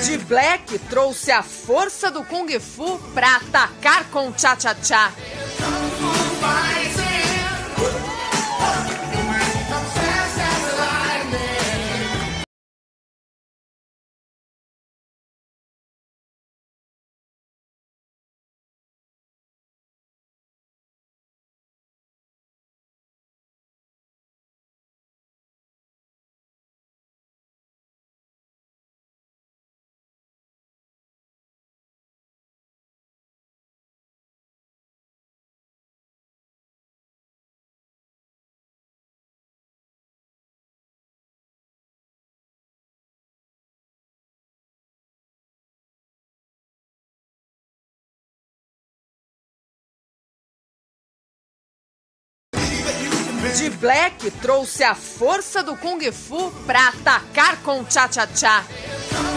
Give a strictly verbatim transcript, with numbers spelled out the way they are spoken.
De Black trouxe a força do Kung Fu pra atacar com tchá-tchá-tchá. De Black trouxe a força do Kung Fu pra atacar com tchá-tchá-tchá.